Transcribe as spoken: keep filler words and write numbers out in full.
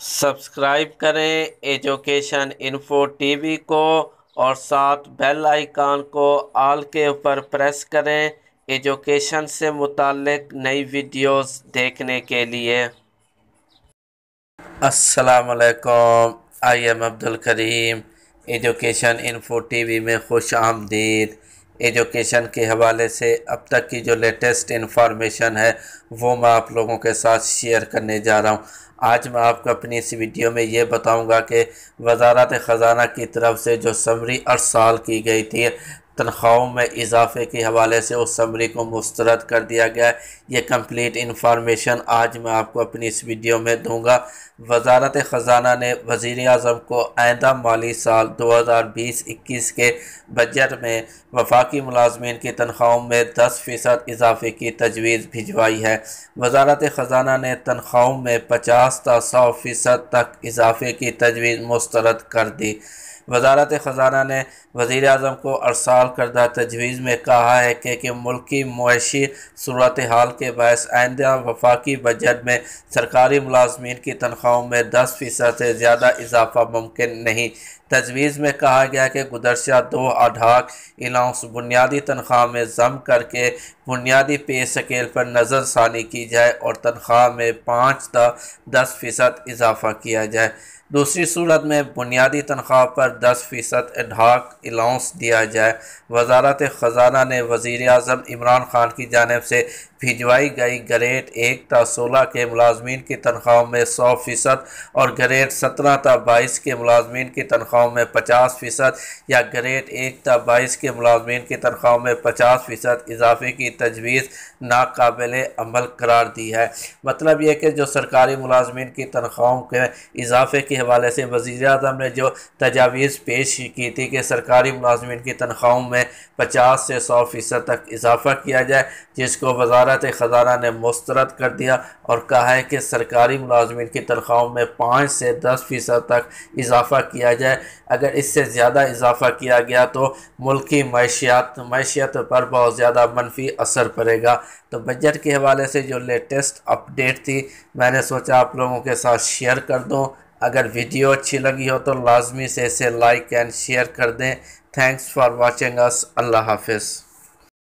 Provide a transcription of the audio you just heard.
Subscribe करें education info TV को और साथ बेल आइकन को ऑल के ऊपर प्रेस करें एजुकेशन से मुताल्लिक नई वीडियोस देखने के लिए। अस्सलाम वालेकुम, I am Abdul Karim. Education info TV में खुश आमदीद। एजुकेशन के हवाले से अब तक की जो लेटेस्ट इंफॉर्मेशन है वो मैं आप लोगों के साथ शेयर करने जा रहा हूँ। आज मैं आपको अपनी इस वीडियो में ये बताऊंगा कि वज़ारत ख़ज़ाना की तरफ से जो समरी अरसाल की गई थी तनख्वाहों में इजाफे के हवाले से उस समरी को मुस्तरद कर दिया गया है। ये कंप्लीट इंफॉर्मेशन आज मैं आपको अपनी इस वीडियो में दूंगा। वज़ारत ख़ज़ाना ने वज़ीर आज़म को आइंदा माली साल दो हज़ार बीस इक्कीस के बजट में वफाकी मुलाजमीन की तनख्वाहों में दस फ़ीसद इजाफे की तजवीज़ भिजवाई है। वज़ारत ख़ज़ाना ने तनख्वाहों में पचास ता सौ फ़ीसद तक इजाफे की तजवीज़ मुस्तरद कर दी। वज़ारत ख़ज़ाना ने वज़ीर आज़म को अरसाल करदा तजवीज़ में कहा है कि, कि मुल्की मुआशी सूरत हाल के बायस आइंदा वफाकी बजट में सरकारी मुलाजमीन की तनख्वाहों में दस फ़ीसद से ज़्यादा इजाफ़ा मुमकिन नहीं। तजवीज़ में कहा गया कि गुज़श्ता दो अढाक अलाउंस बुनियादी तनख्वाह में ज़म करके बुनियादी पे स्केल पर नज़र सानी की जाए और तनख्वाह में पाँच ता दस फ़ीसद इजाफ़ा किया जाए। दूसरी सूरत में बुनियादी तनख्वाह पर दस फ़ीसद एडहाक अलाउंस दिया जाए। वज़ारत ख़ज़ाना ने वज़ीर आज़म इमरान खान की जानिब से भिजवाई गई ग्रेड एक ता सोलह के मुलाजमीन की तनख्वाहों में सौ फ़ीसद और ग्रेड सत्रह ता बाईस के मुलाजमीन की तनख्वाहों में पचास फ़ीसद या ग्रेड एक ता बाईस के मुलाजमीन की तनख्वाहों में पचास फ़ीसद इजाफे की तजवीज़ नाकाबिले अमल करार दी है। मतलब ये कि जो सरकारी मुलाजमीन की तनख्वाहों के इजाफे के हवाले से वज़ीर आज़म ने जो तजावीज़ पेश की थी कि सरकारी मुलाजमीन की तनख्वाहों में पचास से सौ फ़ीसद तक इजाफ़ा किया जाए, जिसको वज़ारत ख़ज़ाना ने मुस्तरद कर दिया और कहा है कि सरकारी मुलाजमीन की तनख्वाहों में पाँच से दस फ़ीसद तक इजाफ़ा किया जाए। अगर इससे ज़्यादा इजाफ़ा किया गया तो मुल्क की मैशियत मैशियत पर बहुत ज़्यादा मनफी असर पड़ेगा। तो बजट के हवाले से जो लेटेस्ट अपडेट थी मैंने सोचा आप लोगों के साथ शेयर कर दूँ। अगर वीडियो अच्छी लगी हो तो लाजमी से इसे लाइक एंड शेयर कर दें। Thanks for watching us. Allah हाफिज़।